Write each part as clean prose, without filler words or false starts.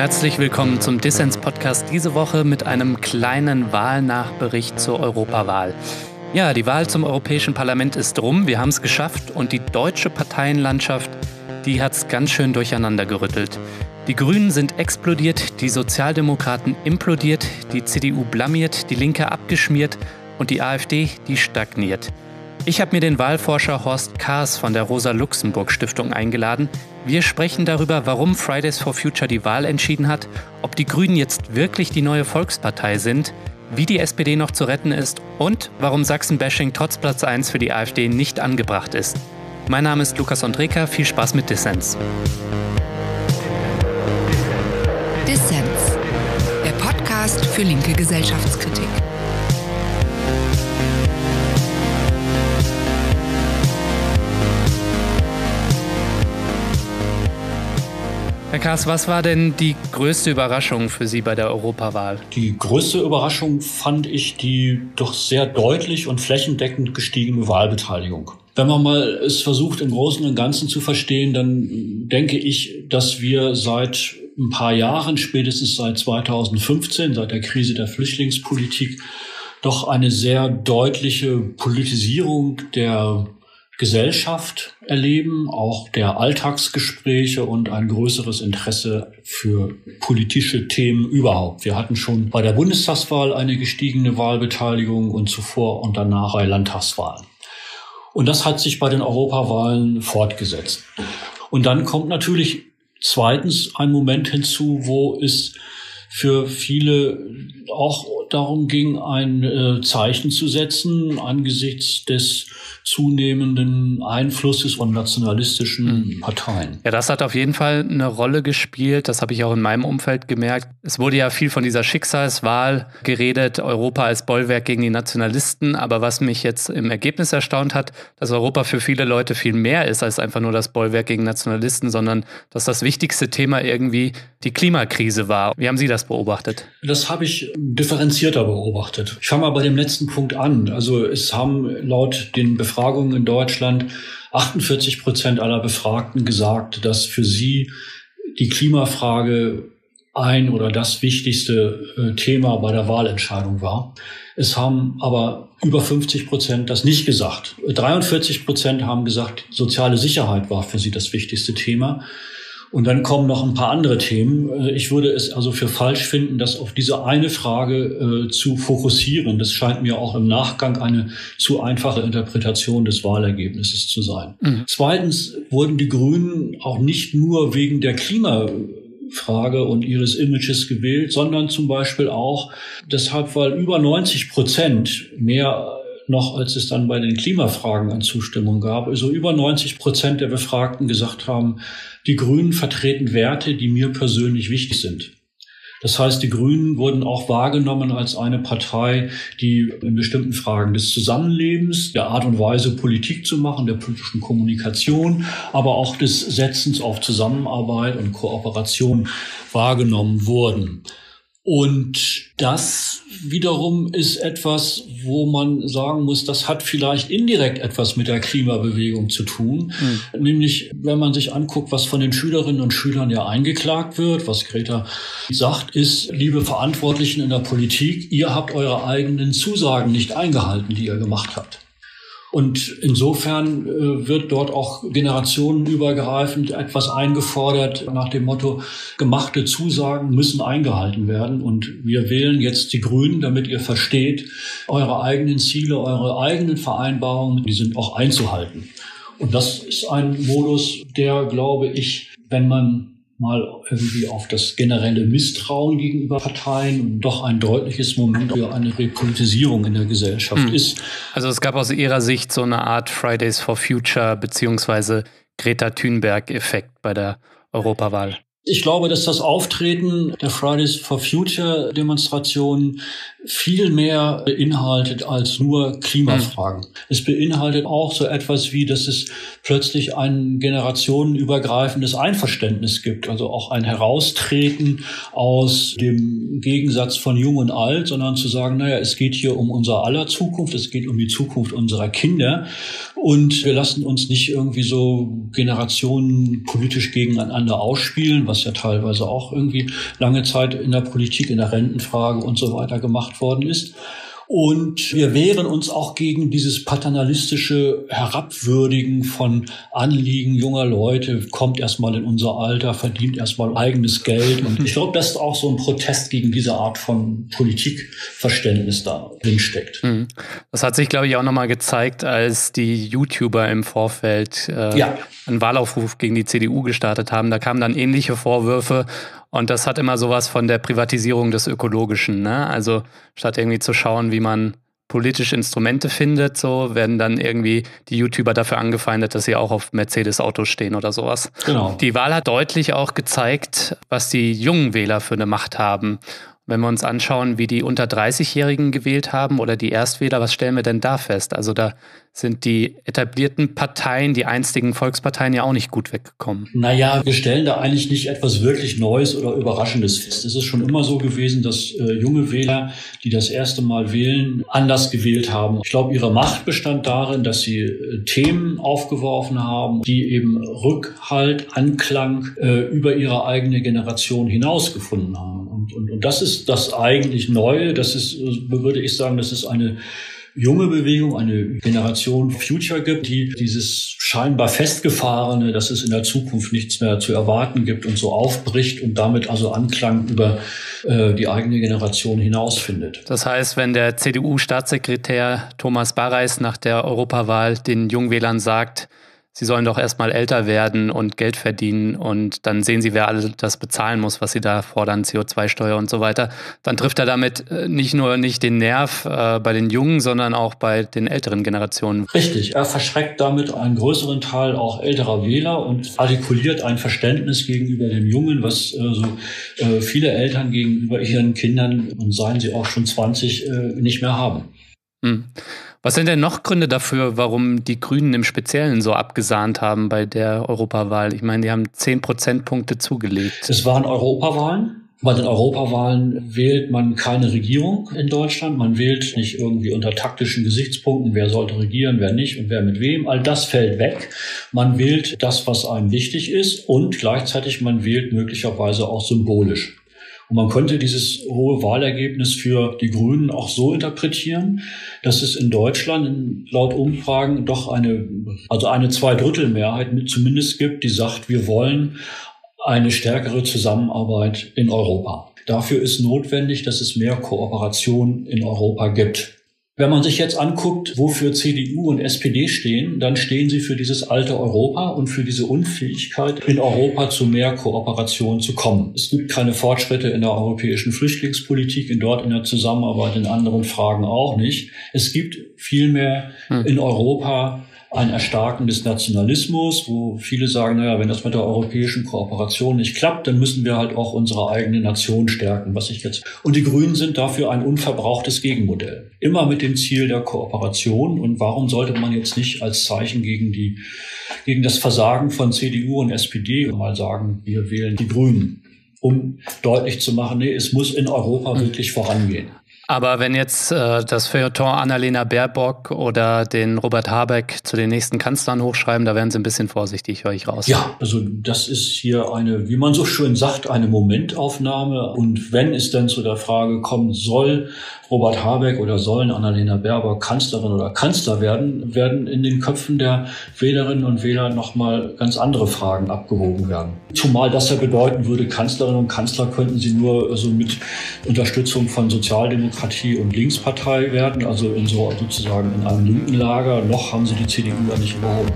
Herzlich willkommen zum Dissens-Podcast diese Woche mit einem kleinen Wahlnachbericht zur Europawahl. Ja, die Wahl zum Europäischen Parlament ist rum, wir haben es geschafft und die deutsche Parteienlandschaft, die hat es ganz schön durcheinander gerüttelt. Die Grünen sind explodiert, die Sozialdemokraten implodiert, die CDU blamiert, die Linke abgeschmiert und die AfD, die stagniert. Ich habe mir den Wahlforscher Horst Kahrs von der Rosa-Luxemburg-Stiftung eingeladen. Wir sprechen darüber, warum Fridays for Future die Wahl entschieden hat, ob die Grünen jetzt wirklich die neue Volkspartei sind, wie die SPD noch zu retten ist und warum Sachsen-Bashing trotz Platz 1 für die AfD nicht angebracht ist. Mein Name ist Lukas Ondreka, viel Spaß mit Dissens. Dissens, der Podcast für linke Gesellschaftskritik. Herr Kahrs, was war denn die größte Überraschung für Sie bei der Europawahl? Die größte Überraschung fand ich die doch sehr deutlich und flächendeckend gestiegene Wahlbeteiligung. Wenn man mal es versucht, im Großen und Ganzen zu verstehen, dann denke ich, dass wir seit ein paar Jahren, spätestens seit 2015, seit der Krise der Flüchtlingspolitik, doch eine sehr deutliche Politisierung der Gesellschaft erleben, auch der Alltagsgespräche und ein größeres Interesse für politische Themen überhaupt. Wir hatten schon bei der Bundestagswahl eine gestiegene Wahlbeteiligung und zuvor und danach bei Landtagswahlen. Und das hat sich bei den Europawahlen fortgesetzt. Und dann kommt natürlich zweitens ein Moment hinzu, wo es für viele auch darum ging, ein Zeichen zu setzen angesichts des zunehmenden Einflusses von nationalistischen Parteien. Ja, das hat auf jeden Fall eine Rolle gespielt. Das habe ich auch in meinem Umfeld gemerkt. Es wurde ja viel von dieser Schicksalswahl geredet, Europa als Bollwerk gegen die Nationalisten. Aber was mich jetzt im Ergebnis erstaunt hat, dass Europa für viele Leute viel mehr ist als einfach nur das Bollwerk gegen Nationalisten, sondern dass das wichtigste Thema irgendwie die Klimakrise war. Wie haben Sie das beobachtet? Das habe ich differenzierter beobachtet. Ich fange mal bei dem letzten Punkt an. Also es haben laut den Befragungen in Deutschland 48% aller Befragten gesagt, dass für sie die Klimafrage ein oder das wichtigste Thema bei der Wahlentscheidung war. Es haben aber über 50% das nicht gesagt. 43% haben gesagt, soziale Sicherheit war für sie das wichtigste Thema. Und dann kommen noch ein paar andere Themen. Ich würde es also für falsch finden, das auf diese eine Frage zu fokussieren. Das scheint mir auch im Nachgang eine zu einfache Interpretation des Wahlergebnisses zu sein. Zweitens wurden die Grünen auch nicht nur wegen der Klimafrage und ihres Images gewählt, sondern zum Beispiel auch deshalb, weil über 90% mehr noch als es dann bei den Klimafragen an Zustimmung gab. Also über 90% der Befragten gesagt haben, die Grünen vertreten Werte, die mir persönlich wichtig sind. Das heißt, die Grünen wurden auch wahrgenommen als eine Partei, die in bestimmten Fragen des Zusammenlebens, der Art und Weise, Politik zu machen, der politischen Kommunikation, aber auch des Setzens auf Zusammenarbeit und Kooperation wahrgenommen wurden. Und das wiederum ist etwas, wo man sagen muss, das hat vielleicht indirekt etwas mit der Klimabewegung zu tun. Nämlich, wenn man sich anguckt, was von den Schülerinnen und Schülern ja eingeklagt wird, was Greta sagt, ist, liebe Verantwortlichen in der Politik, ihr habt eure eigenen Zusagen nicht eingehalten, die ihr gemacht habt. Und insofern wird dort auch generationenübergreifend etwas eingefordert nach dem Motto, gemachte Zusagen müssen eingehalten werden. Und wir wählen jetzt die Grünen, damit ihr versteht, eure eigenen Ziele, eure eigenen Vereinbarungen, die sind auch einzuhalten. Und das ist ein Modus, der, glaube ich, wenn man mal irgendwie auf das generelle Misstrauen gegenüber Parteien doch ein deutliches Moment für eine Repolitisierung in der Gesellschaft ist. Also es gab aus Ihrer Sicht so eine Art Fridays for Future beziehungsweise Greta Thunberg-Effekt bei der Europawahl. Ich glaube, dass das Auftreten der Fridays for Future Demonstrationen viel mehr beinhaltet als nur Klimafragen. Es beinhaltet auch so etwas wie, dass es plötzlich ein generationenübergreifendes Einverständnis gibt, also auch ein Heraustreten aus dem Gegensatz von Jung und Alt, sondern zu sagen, naja, es geht hier um unser aller Zukunft, es geht um die Zukunft unserer Kinder und wir lassen uns nicht irgendwie so Generationen politisch gegeneinander ausspielen, was was ja teilweise auch irgendwie lange Zeit in der Politik, in der Rentenfrage und so weiter gemacht worden ist. Und wir wehren uns auch gegen dieses paternalistische Herabwürdigen von Anliegen junger Leute, kommt erstmal in unser Alter, verdient erstmal eigenes Geld. Und ich glaube, dass auch so ein Protest gegen diese Art von Politikverständnis da drin steckt. Das hat sich, glaube ich, auch nochmal gezeigt, als die YouTuber im Vorfeld einen Wahlaufruf gegen die CDU gestartet haben. Da kamen dann ähnliche Vorwürfe. Und das hat immer sowas von der Privatisierung des Ökologischen, ne? Also statt irgendwie zu schauen, wie man politische Instrumente findet, so werden dann irgendwie die YouTuber dafür angefeindet, dass sie auch auf Mercedes-Autos stehen oder sowas. Genau. Die Wahl hat deutlich auch gezeigt, was die jungen Wähler für eine Macht haben. Wenn wir uns anschauen, wie die unter 30-Jährigen gewählt haben oder die Erstwähler, was stellen wir denn da fest? Also da sind die etablierten Parteien, die einstigen Volksparteien ja auch nicht gut weggekommen. Naja, wir stellen da eigentlich nicht etwas wirklich Neues oder Überraschendes fest. Es ist schon immer so gewesen, dass junge Wähler, die das erste Mal wählen, anders gewählt haben. Ich glaube, ihre Macht bestand darin, dass sie Themen aufgeworfen haben, die eben Rückhalt, Anklang über ihre eigene Generation hinaus gefunden haben. Und das ist das eigentlich Neue. Das ist, würde ich sagen, das ist eine junge Bewegung, eine Generation Future gibt, die dieses scheinbar Festgefahrene, dass es in der Zukunft nichts mehr zu erwarten gibt und so aufbricht und damit also Anklang über die eigene Generation hinausfindet. Das heißt, wenn der CDU-Staatssekretär Thomas Barreis nach der Europawahl den Jungwählern sagt, sie sollen doch erstmal älter werden und Geld verdienen und dann sehen sie, wer alles das bezahlen muss, was sie da fordern, CO2-Steuer und so weiter. Dann trifft er damit nicht nur nicht den Nerv bei den Jungen, sondern auch bei den älteren Generationen. Richtig, er verschreckt damit einen größeren Teil auch älterer Wähler und artikuliert ein Verständnis gegenüber den Jungen, was viele Eltern gegenüber ihren Kindern, und seien sie auch schon 20, nicht mehr haben. Was sind denn noch Gründe dafür, warum die Grünen im Speziellen so abgesahnt haben bei der Europawahl? Ich meine, die haben 10 Prozentpunkte zugelegt. Es waren Europawahlen. Bei den Europawahlen wählt man keine Regierung in Deutschland. Man wählt nicht irgendwie unter taktischen Gesichtspunkten, wer sollte regieren, wer nicht und wer mit wem. All das fällt weg. Man wählt das, was einem wichtig ist, und gleichzeitig man wählt möglicherweise auch symbolisch. Und man könnte dieses hohe Wahlergebnis für die Grünen auch so interpretieren, dass es in Deutschland laut Umfragen doch eine Zweidrittelmehrheit zumindest gibt, die sagt, wir wollen eine stärkere Zusammenarbeit in Europa. Dafür ist notwendig, dass es mehr Kooperation in Europa gibt. Wenn man sich jetzt anguckt, wofür CDU und SPD stehen, dann stehen sie für dieses alte Europa und für diese Unfähigkeit, in Europa zu mehr Kooperation zu kommen. Es gibt keine Fortschritte in der europäischen Flüchtlingspolitik, in der Zusammenarbeit in anderen Fragen auch nicht. Es gibt vielmehr in Europa ein Erstarken des Nationalismus, wo viele sagen, naja, wenn das mit der europäischen Kooperation nicht klappt, dann müssen wir halt auch unsere eigene Nation stärken, Und die Grünen sind dafür ein unverbrauchtes Gegenmodell. Immer mit dem Ziel der Kooperation. Und warum sollte man jetzt nicht als Zeichen gegen das Versagen von CDU und SPD mal sagen, wir wählen die Grünen, um deutlich zu machen, nee, es muss in Europa wirklich vorangehen. Aber wenn jetzt das Feuilleton Annalena Baerbock oder den Robert Habeck zu den nächsten Kanzlern hochschreiben, da werden sie ein bisschen vorsichtig, höre ich raus. Ja, also das ist hier eine, wie man so schön sagt, eine Momentaufnahme. Und wenn es dann zu der Frage kommen soll, Robert Habeck oder sollen Annalena Baerbock Kanzlerin oder Kanzler werden in den Köpfen der Wählerinnen und Wähler nochmal ganz andere Fragen abgewogen werden. Zumal das ja bedeuten würde, Kanzlerinnen und Kanzler könnten sie nur so mit Unterstützung von Sozialdemokratie und Linkspartei werden, also sozusagen in einem linken Lager. Noch haben sie die CDU ja nicht überholt.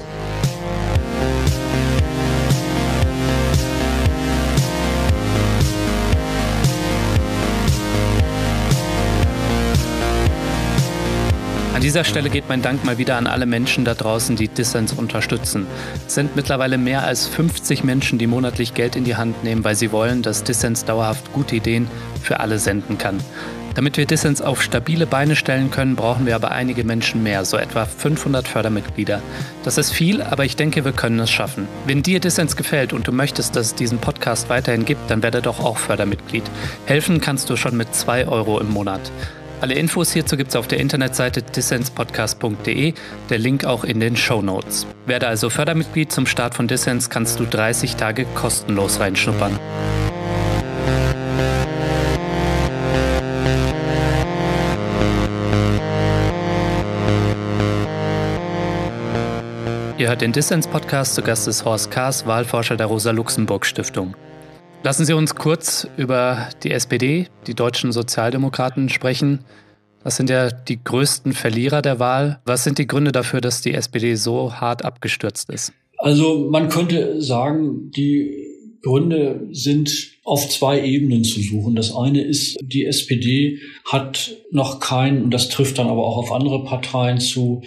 An dieser Stelle geht mein Dank mal wieder an alle Menschen da draußen, die Dissens unterstützen. Es sind mittlerweile mehr als 50 Menschen, die monatlich Geld in die Hand nehmen, weil sie wollen, dass Dissens dauerhaft gute Ideen für alle senden kann. Damit wir Dissens auf stabile Beine stellen können, brauchen wir aber einige Menschen mehr, so etwa 500 Fördermitglieder. Das ist viel, aber ich denke, wir können es schaffen. Wenn dir Dissens gefällt und du möchtest, dass es diesen Podcast weiterhin gibt, dann werde doch auch Fördermitglied. Helfen kannst du schon mit 2 € im Monat. Alle Infos hierzu gibt es auf der Internetseite dissenspodcast.de, der Link auch in den Shownotes. Werde also Fördermitglied. Zum Start von Dissens kannst du 30 Tage kostenlos reinschnuppern. Ihr hört den Dissens-Podcast, zu Gast ist Horst Kahrs, Wahlforscher der Rosa-Luxemburg-Stiftung. Lassen Sie uns kurz über die SPD, die deutschen Sozialdemokraten, sprechen. Das sind ja die größten Verlierer der Wahl. Was sind die Gründe dafür, dass die SPD so hart abgestürzt ist? Also man könnte sagen, die Gründe sind auf zwei Ebenen zu suchen. Das eine ist, die SPD hat noch kein, und das trifft dann aber auch auf andere Parteien zu,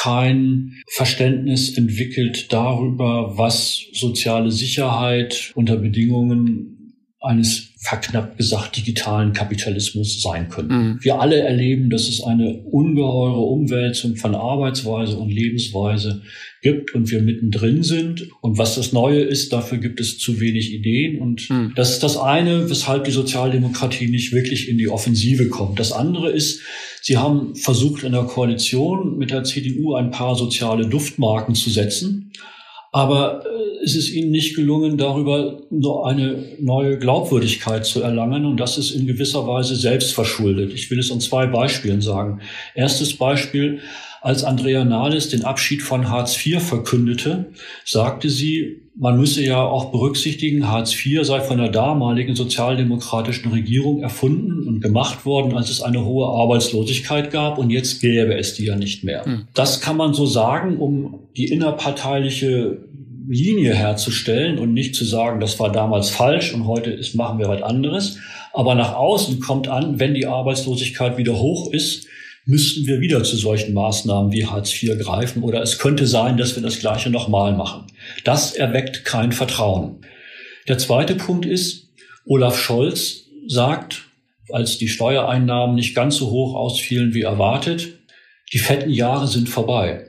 kein Verständnis entwickelt darüber, was soziale Sicherheit unter Bedingungen eines, verknappt gesagt, digitalen Kapitalismus sein könnte. Wir alle erleben, dass es eine ungeheure Umwälzung von Arbeitsweise und Lebensweise gibt und wir mittendrin sind. Und was das Neue ist, dafür gibt es zu wenig Ideen. Und das ist das eine, weshalb die Sozialdemokratie nicht wirklich in die Offensive kommt. Das andere ist, sie haben versucht, in der Koalition mit der CDU ein paar soziale Duftmarken zu setzen. Aber es ist ihnen nicht gelungen, darüber so eine neue Glaubwürdigkeit zu erlangen. Und das ist in gewisser Weise selbstverschuldet. Ich will es an zwei Beispielen sagen. Erstes Beispiel: Als Andrea Nahles den Abschied von Hartz IV verkündete, sagte sie, man müsse ja auch berücksichtigen, Hartz IV sei von der damaligen sozialdemokratischen Regierung erfunden und gemacht worden, als es eine hohe Arbeitslosigkeit gab, und jetzt gäbe es die ja nicht mehr. Das kann man so sagen, um die innerparteiliche Linie herzustellen und nicht zu sagen, das war damals falsch und heute machen wir was anderes. Aber nach außen kommt an, wenn die Arbeitslosigkeit wieder hoch ist, müssten wir wieder zu solchen Maßnahmen wie Hartz IV greifen, oder es könnte sein, dass wir das Gleiche nochmal machen. Das erweckt kein Vertrauen. Der zweite Punkt ist, Olaf Scholz sagt, als die Steuereinnahmen nicht ganz so hoch ausfielen wie erwartet, die fetten Jahre sind vorbei.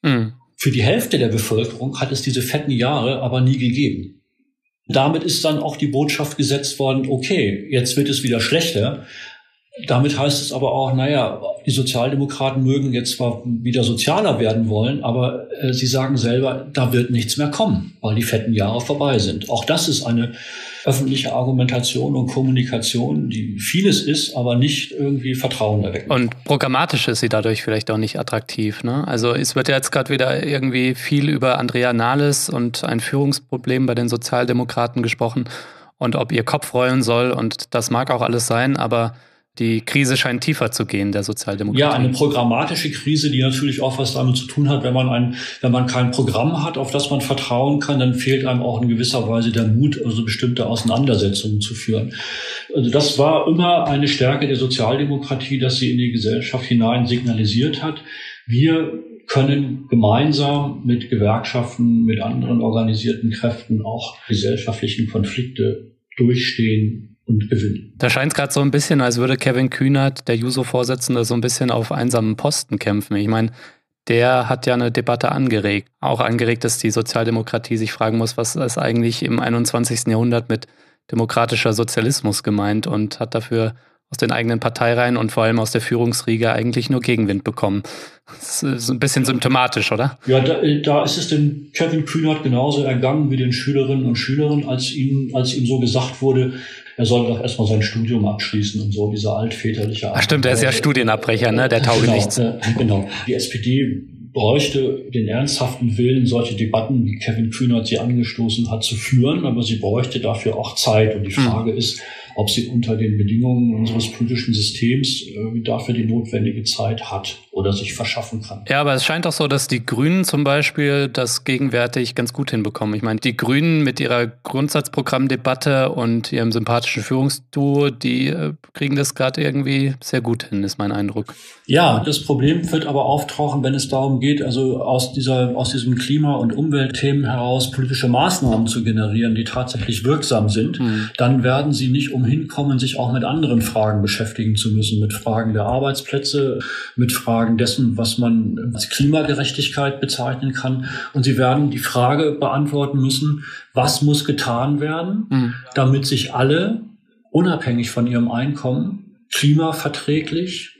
Für die Hälfte der Bevölkerung hat es diese fetten Jahre aber nie gegeben. Damit ist dann auch die Botschaft gesetzt worden, okay, jetzt wird es wieder schlechter. Damit heißt es aber auch, naja, die Sozialdemokraten mögen jetzt zwar wieder sozialer werden wollen, aber sie sagen selber, da wird nichts mehr kommen, weil die fetten Jahre vorbei sind. Auch das ist eine öffentliche Argumentation und Kommunikation, die vieles ist, aber nicht irgendwie Vertrauen erwecken. Und programmatisch ist sie dadurch vielleicht auch nicht attraktiv, ne? Also es wird ja jetzt gerade wieder irgendwie viel über Andrea Nahles und ein Führungsproblem bei den Sozialdemokraten gesprochen und ob ihr Kopf rollen soll, und das mag auch alles sein, aber die Krise scheint tiefer zu gehen, der Sozialdemokratie. Ja, eine programmatische Krise, die natürlich auch was damit zu tun hat, wenn man kein Programm hat, auf das man vertrauen kann, dann fehlt einem auch in gewisser Weise der Mut, also bestimmte Auseinandersetzungen zu führen. Also das war immer eine Stärke der Sozialdemokratie, dass sie in die Gesellschaft hinein signalisiert hat. Wir können gemeinsam mit Gewerkschaften, mit anderen organisierten Kräften auch gesellschaftlichen Konflikte durchstehen und gewinnen. Da scheint es gerade so ein bisschen, als würde Kevin Kühnert, der Juso-Vorsitzende, so ein bisschen auf einsamen Posten kämpfen. Ich meine, der hat ja eine Debatte angeregt. Auch angeregt, dass die Sozialdemokratie sich fragen muss, was ist eigentlich im 21. Jahrhundert mit demokratischer Sozialismus gemeint, und hat dafür aus den eigenen Parteireihen und vor allem aus der Führungsriege eigentlich nur Gegenwind bekommen. Das ist ein bisschen symptomatisch, oder? Ja, da ist es dem Kevin Kühnert genauso ergangen wie den Schülerinnen und Schülern, als ihm so gesagt wurde, er soll doch erstmal sein Studium abschließen und so, dieser altväterliche Art. Ach stimmt, er ist ja Studienabbrecher, ne? Der tauge nichts. Genau. Die SPD bräuchte den ernsthaften Willen, solche Debatten, wie Kevin Kühnert sie angestoßen hat, zu führen, aber sie bräuchte dafür auch Zeit. Und die Frage ist, ob sie unter den Bedingungen unseres politischen Systems dafür die notwendige Zeit hat oder sich verschaffen kann. Ja, aber es scheint auch so, dass die Grünen zum Beispiel das gegenwärtig ganz gut hinbekommen. Ich meine, die Grünen mit ihrer Grundsatzprogrammdebatte und ihrem sympathischen Führungsduo, die kriegen das gerade irgendwie sehr gut hin, ist mein Eindruck. Ja, das Problem wird aber auftauchen, wenn es darum geht, also aus diesem Klima- und Umweltthemen heraus politische Maßnahmen zu generieren, die tatsächlich wirksam sind. Dann werden sie nicht umhin kommen, sich auch mit anderen Fragen beschäftigen zu müssen, mit Fragen der Arbeitsplätze, mit Fragen dessen, was man als Klimagerechtigkeit bezeichnen kann. Und sie werden die Frage beantworten müssen, was muss getan werden, damit sich alle, unabhängig von ihrem Einkommen, klimaverträglich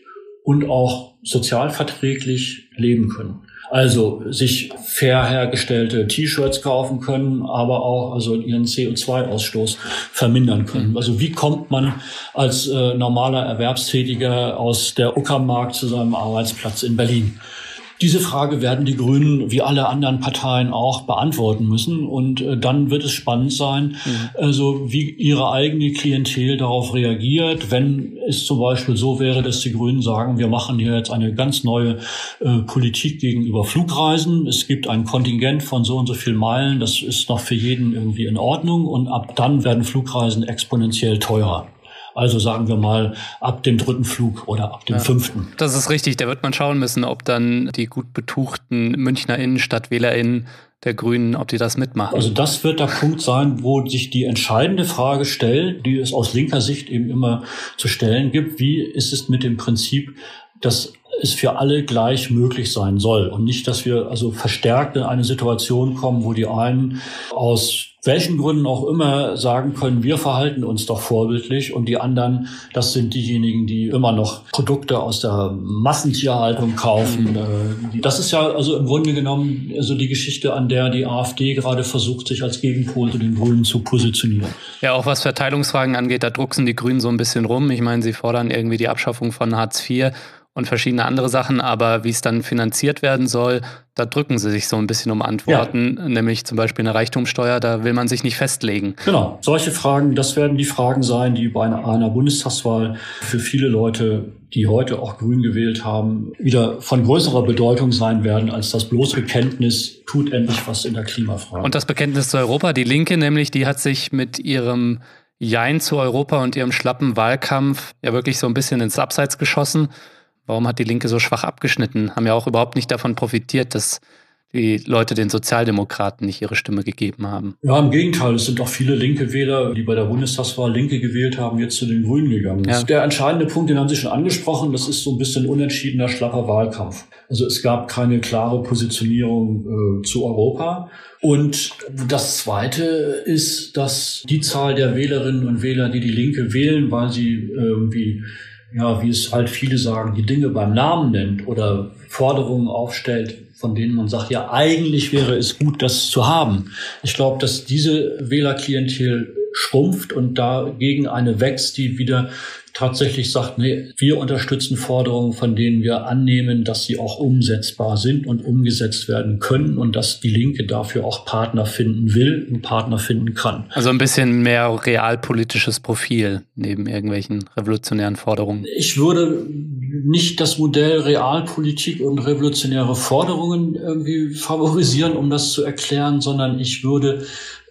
und auch sozialverträglich leben können. Also sich fair hergestellte T-Shirts kaufen können, aber auch also ihren CO2-Ausstoß vermindern können. Also wie kommt man als normaler Erwerbstätiger aus der Uckermark zu seinem Arbeitsplatz in Berlin? Diese Frage werden die Grünen wie alle anderen Parteien auch beantworten müssen. Und dann wird es spannend sein, also wie ihre eigene Klientel darauf reagiert, wenn es zum Beispiel so wäre, dass die Grünen sagen, wir machen hier jetzt eine ganz neue Politik gegenüber Flugreisen. Es gibt ein Kontingent von so und so viel Meilen. Das ist noch für jeden irgendwie in Ordnung. Und ab dann werden Flugreisen exponentiell teurer. Also sagen wir mal ab dem 3. Flug oder ab dem 5. Das ist richtig. Da wird man schauen müssen, ob dann die gut betuchten Münchner Innenstadt-WählerInnen der Grünen, ob die das mitmachen. Also das wird der Punkt sein, wo sich die entscheidende Frage stellt, die es aus linker Sicht eben immer zu stellen gibt. Wie ist es mit dem Prinzip, dass es für alle gleich möglich sein soll und nicht, dass wir also verstärkt in eine Situation kommen, wo die einen aus welchen Gründen auch immer sagen können, wir verhalten uns doch vorbildlich und die anderen, das sind diejenigen, die immer noch Produkte aus der Massentierhaltung kaufen. Das ist ja also im Grunde genommen also die Geschichte, an der die AfD gerade versucht, sich als Gegenpol zu den Grünen zu positionieren. Ja, auch was Verteilungsfragen angeht, da drucksen die Grünen so ein bisschen rum. Ich meine, sie fordern irgendwie die Abschaffung von Hartz IV und verschiedene andere Sachen, aber wie es dann finanziert werden soll, da drücken sie sich so ein bisschen um Antworten, nämlich zum Beispiel eine Reichtumssteuer, da will man sich nicht festlegen. Genau, solche Fragen, das werden die Fragen sein, die bei einer Bundestagswahl für viele Leute, die heute auch Grün gewählt haben, wieder von größerer Bedeutung sein werden, als das bloße Bekenntnis, tut endlich was in der Klimafrage. Und das Bekenntnis zu Europa, die Linke nämlich, die hat sich mit ihrem Jein zu Europa und ihrem schlappen Wahlkampf ja wirklich so ein bisschen ins Abseits geschossen. Warum hat die Linke so schwach abgeschnitten? Haben ja auch überhaupt nicht davon profitiert, dass die Leute den Sozialdemokraten nicht ihre Stimme gegeben haben. Ja, im Gegenteil. Es sind auch viele linke Wähler, die bei der Bundestagswahl Linke gewählt haben, jetzt zu den Grünen gegangen. Ja. Der entscheidende Punkt, den haben Sie schon angesprochen, das ist so ein bisschen unentschiedener, schlapper Wahlkampf. Also es gab keine klare Positionierung zu Europa. Und das Zweite ist, dass die Zahl der Wählerinnen und Wähler, die die Linke wählen, weil sie irgendwie wie es halt viele sagen, die Dinge beim Namen nennt oder Forderungen aufstellt, von denen man sagt, ja, eigentlich wäre es gut, das zu haben. Ich glaube, dass diese Wählerklientel schrumpft und dagegen eine wächst, die wieder tatsächlich sagt, nee, wir unterstützen Forderungen, von denen wir annehmen, dass sie auch umsetzbar sind und umgesetzt werden können und dass die Linke dafür auch Partner finden will und Partner finden kann. Also ein bisschen mehr realpolitisches Profil neben irgendwelchen revolutionären Forderungen. Ich würde nicht das Modell Realpolitik und revolutionäre Forderungen irgendwie favorisieren, um das zu erklären, sondern ich würde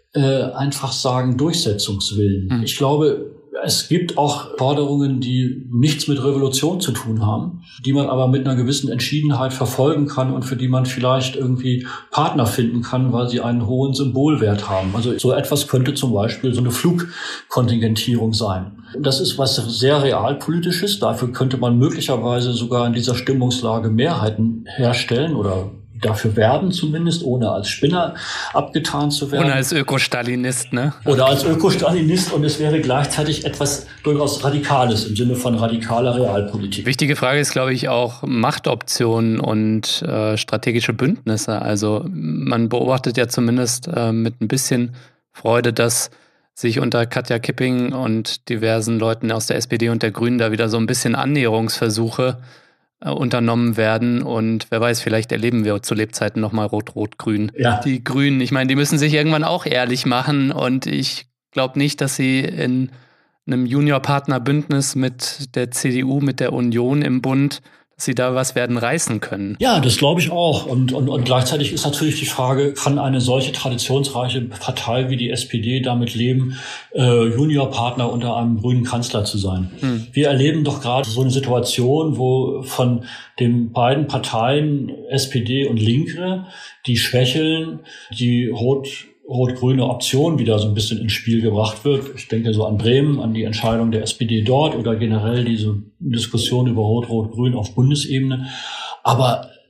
einfach sagen Durchsetzungswillen. Ich glaube, es gibt auch Forderungen, die nichts mit Revolution zu tun haben, die man aber mit einer gewissen Entschiedenheit verfolgen kann und für die man vielleicht irgendwie Partner finden kann, weil sie einen hohen Symbolwert haben. Also so etwas könnte zum Beispiel so eine Flugkontingentierung sein. Das ist was sehr realpolitisches. Dafür könnte man möglicherweise sogar in dieser Stimmungslage Mehrheiten herstellen oder dafür werben zumindest, ohne als Spinner abgetan zu werden. Oder als Ökostalinist, ne? Oder als Ökostalinist, und es wäre gleichzeitig etwas durchaus Radikales im Sinne von radikaler Realpolitik. Wichtige Frage ist, glaube ich, auch Machtoptionen und strategische Bündnisse. Also man beobachtet ja zumindest mit ein bisschen Freude, dass sich unter Katja Kipping und diversen Leuten aus der SPD und der Grünen da wieder so ein bisschen Annäherungsversuche unternommen werden und wer weiß, vielleicht erleben wir zu Lebzeiten nochmal Rot-Rot-Grün. Ja. Die Grünen, ich meine, die müssen sich irgendwann auch ehrlich machen und ich glaube nicht, dass sie in einem Juniorpartnerbündnis mit der CDU, mit der Union im Bund, dass sie da was werden reißen können. Ja, das glaube ich auch. Und gleichzeitig ist natürlich die Frage, kann eine solche traditionsreiche Partei wie die SPD damit leben, Juniorpartner unter einem grünen Kanzler zu sein? Wir erleben doch gerade so eine Situation, wo von den beiden Parteien SPD und Linke, die schwächeln, die rot-grüne Option wieder so ein bisschen ins Spiel gebracht wird. Ich denke so an Bremen, an die Entscheidung der SPD dort oder generell diese Diskussion über Rot-Rot-Grün auf Bundesebene. Aber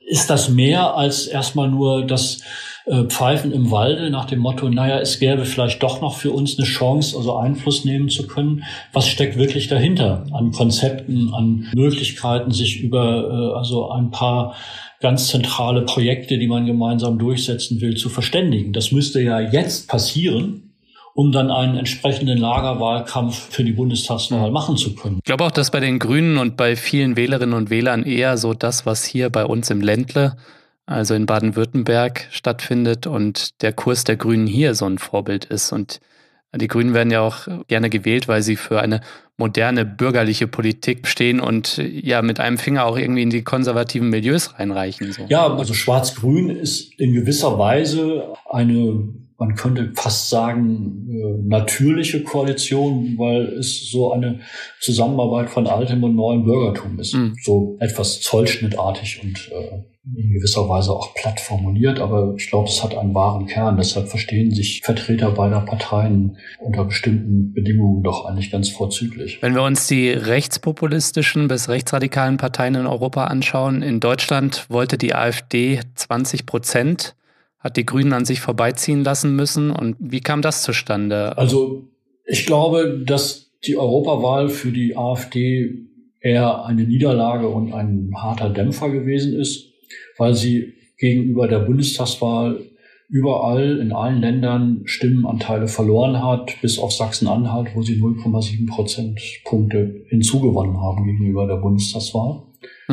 ist das mehr als erstmal nur das Pfeifen im Walde nach dem Motto, es gäbe vielleicht doch noch für uns eine Chance, also Einfluss nehmen zu können. Was steckt wirklich dahinter an Konzepten, an Möglichkeiten, sich über also ein paar ganz zentrale Projekte, die man gemeinsam durchsetzen will, zu verständigen? Das müsste ja jetzt passieren, um dann einen entsprechenden Lagerwahlkampf für die Bundestagswahl machen zu können. Ich glaube auch, dass bei den Grünen und bei vielen Wählerinnen und Wählern eher so das, was hier bei uns im Ländle, also in Baden-Württemberg, stattfindet und der Kurs der Grünen hier so ein Vorbild ist. Und die Grünen werden ja auch gerne gewählt, weil sie für eine moderne bürgerliche Politik stehen und ja mit einem Finger auch irgendwie in die konservativen Milieus reinreichen. So. Ja, also Schwarz-Grün ist in gewisser Weise eine, man könnte fast sagen, natürliche Koalition, weil es so eine Zusammenarbeit von altem und neuem Bürgertum ist. So etwas zollschnittartig und in gewisser Weise auch platt formuliert, aber ich glaube, es hat einen wahren Kern. Deshalb verstehen sich Vertreter beider Parteien unter bestimmten Bedingungen doch eigentlich ganz vorzüglich. Wenn wir uns die rechtspopulistischen bis rechtsradikalen Parteien in Europa anschauen, in Deutschland wollte die AfD 20%, hat die Grünen an sich vorbeiziehen lassen müssen. Und wie kam das zustande? Also ich glaube, dass die Europawahl für die AfD eher eine Niederlage und ein harter Dämpfer gewesen ist, weil sie gegenüber der Bundestagswahl überall in allen Ländern Stimmenanteile verloren hat, bis auf Sachsen-Anhalt, wo sie 0,7 Prozentpunkte hinzugewonnen haben gegenüber der Bundestagswahl.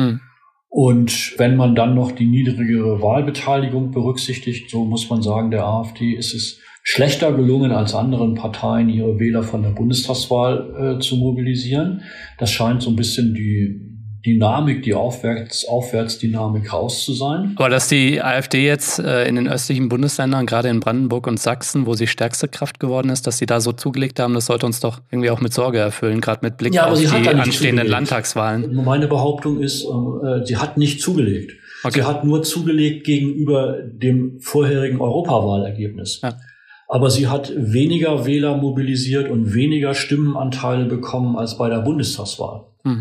Und wenn man dann noch die niedrigere Wahlbeteiligung berücksichtigt, so muss man sagen, der AfD ist es schlechter gelungen als anderen Parteien, ihre Wähler von der Bundestagswahl zu mobilisieren. Das scheint so ein bisschen die Dynamik, die Aufwärtsdynamik raus zu sein. Aber dass die AfD jetzt in den östlichen Bundesländern, gerade in Brandenburg und Sachsen, wo sie stärkste Kraft geworden ist, dass sie da so zugelegt haben, das sollte uns doch irgendwie auch mit Sorge erfüllen, gerade mit Blick auf die anstehenden Landtagswahlen. Meine Behauptung ist, sie hat nicht zugelegt. Okay. Sie hat nur zugelegt gegenüber dem vorherigen Europawahlergebnis. Ja. Aber sie hat weniger Wähler mobilisiert und weniger Stimmenanteile bekommen als bei der Bundestagswahl.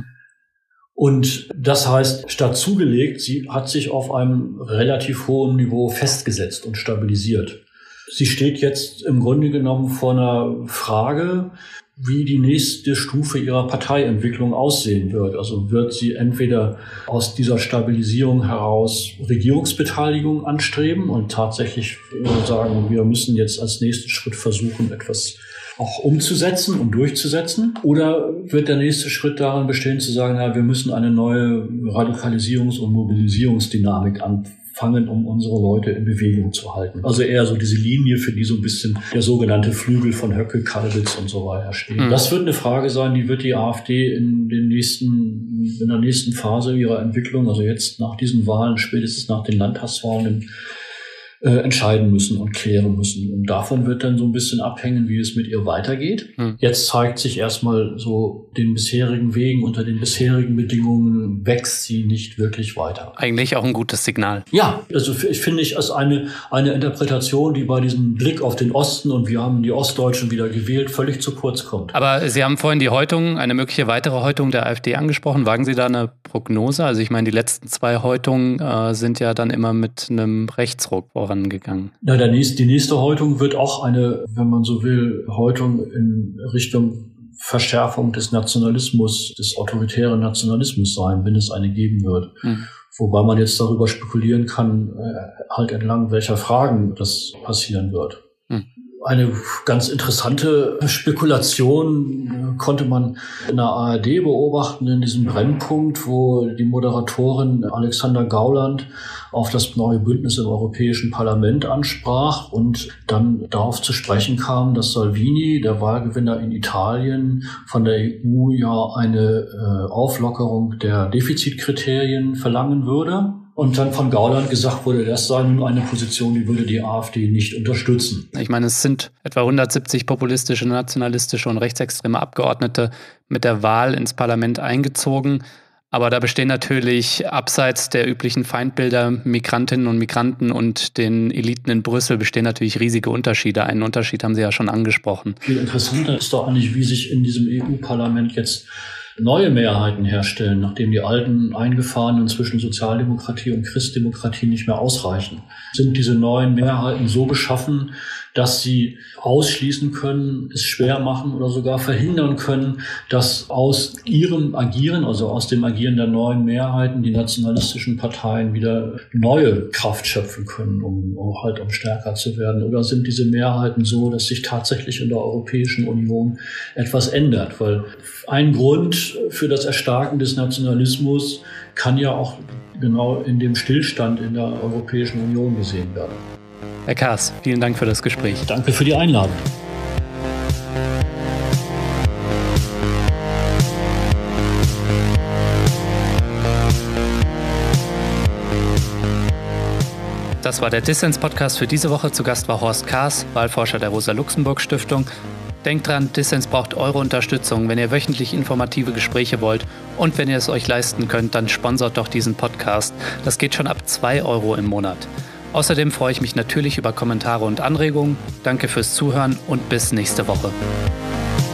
Und das heißt, statt zugelegt, sie hat sich auf einem relativ hohen Niveau festgesetzt und stabilisiert. Sie steht jetzt im Grunde genommen vor einer Frage, wie die nächste Stufe ihrer Parteientwicklung aussehen wird. Also wird sie entweder aus dieser Stabilisierung heraus Regierungsbeteiligung anstreben und tatsächlich sagen, wir müssen jetzt als nächsten Schritt versuchen, etwas auch umzusetzen und durchzusetzen? Oder wird der nächste Schritt darin bestehen, zu sagen, wir müssen eine neue Radikalisierungs- und Mobilisierungsdynamik anfangen, um unsere Leute in Bewegung zu halten? Also eher so diese Linie, für die so ein bisschen der sogenannte Flügel von Höcke, Kalbitz und so weiter steht. Das wird eine Frage sein, die wird die AfD in der nächsten Phase ihrer Entwicklung, also jetzt nach diesen Wahlen, spätestens nach den Landtagswahlen, entscheiden müssen und klären müssen. Und davon wird dann so ein bisschen abhängen, wie es mit ihr weitergeht. Jetzt zeigt sich erstmal so den bisherigen Wegen, unter den bisherigen Bedingungen wächst sie nicht wirklich weiter. Eigentlich auch ein gutes Signal. Ja, also ich finde ich als eine Interpretation, die bei diesem Blick auf den Osten und wir haben die Ostdeutschen wieder gewählt, völlig zu kurz kommt. Aber Sie haben vorhin die Häutung, eine mögliche weitere Häutung der AfD angesprochen. Wagen Sie da eine Prognose? Also ich meine, die letzten 2 Häutungen sind ja dann immer mit einem Rechtsruck vorangegangen. Ja, die nächste Häutung wird auch eine, wenn man so will, Häutung in Richtung Verschärfung des Nationalismus, des autoritären Nationalismus sein, wenn es eine geben wird. Wobei man jetzt darüber spekulieren kann, halt entlang welcher Fragen das passieren wird. Eine ganz interessante Spekulation konnte man in der ARD beobachten, in diesem Brennpunkt, wo die Moderatorin Alexander Gauland auf das neue Bündnis im Europäischen Parlament ansprach und dann darauf zu sprechen kam, dass Salvini, der Wahlgewinner in Italien, von der EU ja eine Auflockerung der Defizitkriterien verlangen würde. Und dann von Gauland gesagt wurde, das sei nun eine Position, die würde die AfD nicht unterstützen. Ich meine, es sind etwa 170 populistische, nationalistische und rechtsextreme Abgeordnete mit der Wahl ins Parlament eingezogen. Aber da bestehen natürlich abseits der üblichen Feindbilder Migrantinnen und Migranten und den Eliten in Brüssel bestehen natürlich riesige Unterschiede. Einen Unterschied haben Sie ja schon angesprochen. Viel interessanter ist doch eigentlich, wie sich in diesem EU-Parlament jetzt neue Mehrheiten herstellen, nachdem die alten eingefahrenen zwischen Sozialdemokratie und Christdemokratie nicht mehr ausreichen. Sind diese neuen Mehrheiten so geschaffen, dass sie ausschließen können, es schwer machen oder sogar verhindern können, dass aus ihrem Agieren, also aus dem Agieren der neuen Mehrheiten, die nationalistischen Parteien wieder neue Kraft schöpfen können, um stärker zu werden? Oder sind diese Mehrheiten so, dass sich tatsächlich in der Europäischen Union etwas ändert? Weil ein Grund für das Erstarken des Nationalismus kann ja auch genau in dem Stillstand in der Europäischen Union gesehen werden. Herr Kaas, vielen Dank für das Gespräch. Danke für die Einladung. Das war der Dissens-Podcast für diese Woche. Zu Gast war Horst Kaas, Wahlforscher der Rosa-Luxemburg-Stiftung. Denkt dran, Dissens braucht eure Unterstützung, wenn ihr wöchentlich informative Gespräche wollt. Und wenn ihr es euch leisten könnt, dann sponsort doch diesen Podcast. Das geht schon ab 2 € im Monat. Außerdem freue ich mich natürlich über Kommentare und Anregungen. Danke fürs Zuhören und bis nächste Woche.